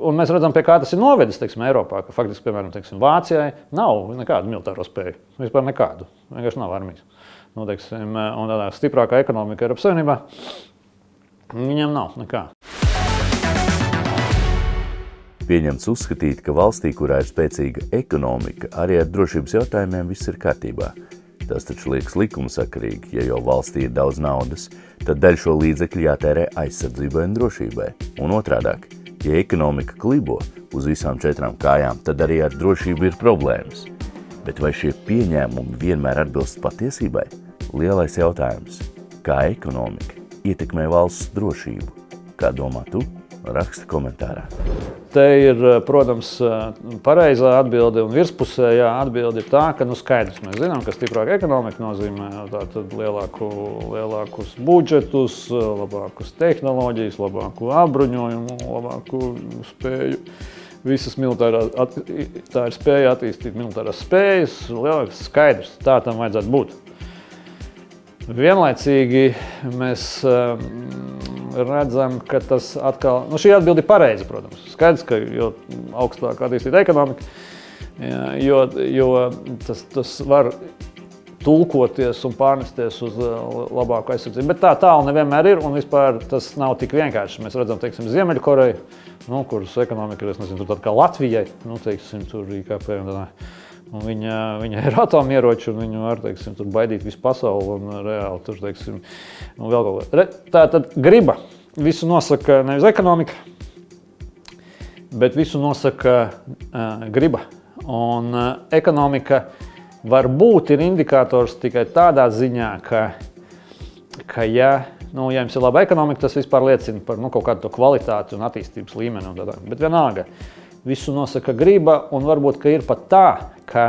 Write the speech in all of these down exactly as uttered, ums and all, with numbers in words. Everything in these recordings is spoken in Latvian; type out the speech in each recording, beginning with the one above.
Un mēs redzam, pie kā tas ir novedis, teiksim, Eiropā, ka faktiski, piemēram, teiksim, Vācijai nav nekādu militāro spēju. Vispār nekādu. Vienkārši nav armijas. Nu, teiksim, un tādā stiprākā ekonomika Eiropas Savienībā viņiem nav nekā. Pieņemts uzskatīt, ka valstī, kurā ir spēcīga ekonomika, arī ar drošības jautājumiem viss ir kārtībā. Tas taču liekas likumsakarīgi, ja jau valstī ir daudz naudas, tad daļa šo līdzekļu jātērē aizsardzībai un drošībai. Un otrādāk, ja ekonomika klibo uz visām četrām kājām, tad arī ar drošību ir problēmas. Bet vai šie pieņēmumi vienmēr atbilst patiesībai? Lielais jautājums – kā ekonomika ietekmē valsts drošību? Kā domā tu? Raksti komentārā. Te ir, protams, pareizā atbilde un virspusējā atbilde ir tā, ka nu skaidrs. Mēs zinām, ka stiprāka ekonomika nozīmē tātad lielāku, lielākus budžetus, labākus tehnoloģijas, labāku apbruņojumu, labāku spēju. Visas militārā, tā ir spēja attīstīt militārās spējas, lielāks skaidrs. Tā tam vajadzētu būt. Vienlaicīgi mēs redzam, ka tas atkal, nu šī atbilde ir pareiza, protams. Skaidrs, ka jo augstāk attīstīta ekonomika, jo, jo tas, tas var tulkoties un pārnesties uz labāku aizsardzību. Bet tā tālu nevienmēr ir, un vispār tas nav tik vienkārši. Mēs redzam, teiksim, Ziemeļkoreju, nu, kuras ekonomika ir, es nezinu, tur tāda kā Latvijai, nu, teiksim, tur I K P un tādā. Un viņa, viņa ir atomieroči, un viņa var, teiksim, tur baidīt visu pasauli, un reāli tur, teiksim, un vēl kaut ko. Tā tad griba visu nosaka nevis ekonomika, bet visu nosaka uh, griba. Un uh, ekonomika varbūt ir indikators tikai tādā ziņā, ka, ka ja, nu, ja jums ir laba ekonomika, tas vispār liecina par nu, kaut kādu to kvalitāti un attīstības līmeni un tādā. Bet vienalga. Visu nosaka griba, un varbūt, ka ir pat tā, ka,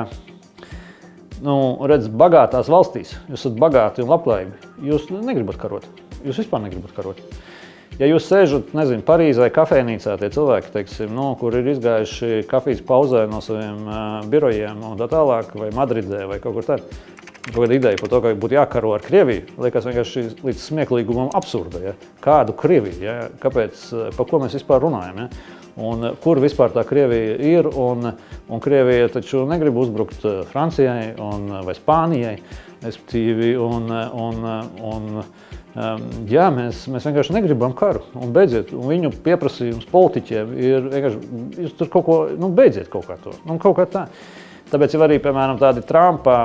nu, redz, bagātās valstīs, jūs esat bagāti un labklājīgi, jūs negribat karot, jūs vispār negribat karot. Ja jūs sēžat, nezinu, Parīzē, kafejnīcā, tie cilvēki, teiksim, nu, kur ir izgājuši kafijas pauzē no saviem uh, birojiem un tā tālāk, vai Madridē, vai kaut kur tad, kaut kāda ideja par to, ka būtu jākaro ar Krieviju, liekas vienkārši līdz smieklīgumam absurda, ja? Kādu Krieviju, ja? Kāpēc, par ko mēs vispār runājam, ja? Un kur vispār tā Krievija ir, un, un Krievija taču negrib uzbrukt Francijai un, vai Spānijai, respektīvi, un, un, un um, jā, mēs, mēs vienkārši negribam karu, un beidziet, un viņu pieprasījums politiķiem ir vienkārši, jūs tur kaut ko, nu beidziet kaut kā to, nu kaut kā tā. Tāpēc jau arī, piemēram, tādi Trumpā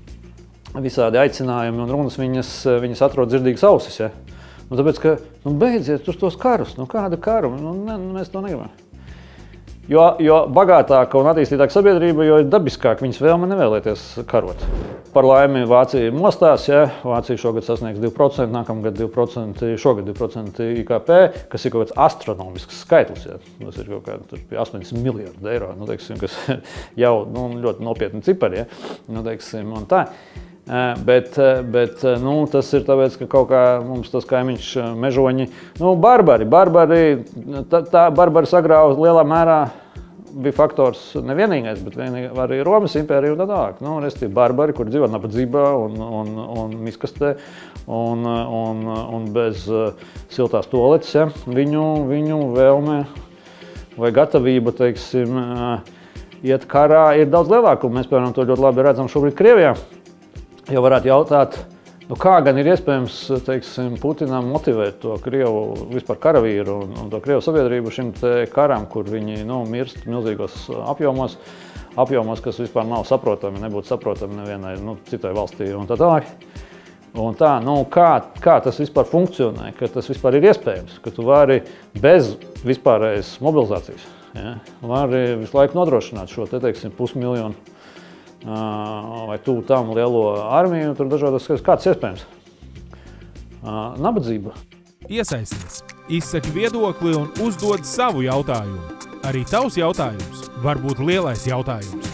visādi aicinājumi un runas viņas, viņas atrod dzirdīgas ausis, ja? Nu, tāpēc, ka, nu, beidziet uz tos karus, nu, kāda karu, nu, ne, mēs to negribam. Jo, jo bagātāka un attīstītāka sabiedrība, jo dabiskāk viņas vēlme nevēlēties karot. Par laimi Vācija mostās, ja, Vācija šogad sasniegs divi procenti, nākamgad divi procenti, šogad divi procenti I K P, kas ir kaut kāds astronomisks skaitlis, ja. Tas ir kaut kādi astoņdesmit miljardi eiro, nu, teiksim, kas jau nu, ļoti nopietni cipari, ja, nu, teiksim, un tā. Bet, bet nu, tas ir tāpēc, ka kaut kā mums tas kaimiņš mežoņi, nu, barbari, barbari, tā, tā barbari sagrāva lielā mērā bija faktors nevienīgais, bet vienīgi arī Romas impērija un tā tālāk. Nu, restīvi barbari, kur dzīvo nabadzībā un, un, un miskastē un, un, un bez siltās toaletes, ja, viņu, viņu vēlme vai gatavība, teiksim, iet karā ir daudz lielāka, un mēs, piemēram, to ļoti labi redzam šobrīd Krievijā. Jau varētu jautāt, nu kā gan ir iespējams, teiksim, Putinam motivēt to Krievu vispār karavīru un, un to Krievu sabiedrību šim te karam, kur viņi, nu, mirst milzīgos apjomos, apjomos, kas vispār nav saprotami, nebūtu saprotami nevienai, nu, citai valstī un tā tālāk. Un tā, nu, kā, kā tas vispār funkcionē, ka tas vispār ir iespējams, ka tu vari bez vispārējas mobilizācijas, ja, vari visu laiku nodrošināt šo te, teiksim, pusmiljonu vai tuvu tam lielo armiju, tur dažādas skaidrs. Kāds iespējams? Nabadzība. Iesaisties, izsaki viedokli un uzdod savu jautājumu. Arī tavs jautājums var būt lielais jautājums.